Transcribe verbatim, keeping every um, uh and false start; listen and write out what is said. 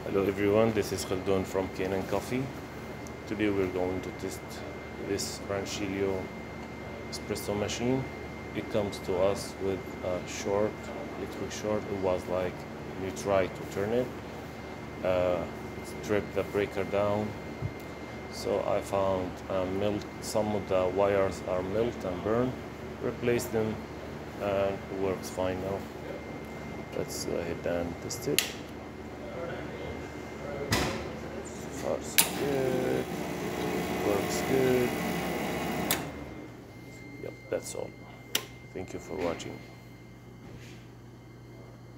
Hello everyone, this is Khaldun from Canon Coffee. Today we're going to test this Rancilio espresso machine. It comes to us with a short, electric short. It was like you try to turn it, uh, strip the breaker down. So I found uh, melt, some of the wires are melt and burn. Replace them and it works fine now. Let's go ahead and test it. So good, works good. Yep, that's all. Thank you for watching.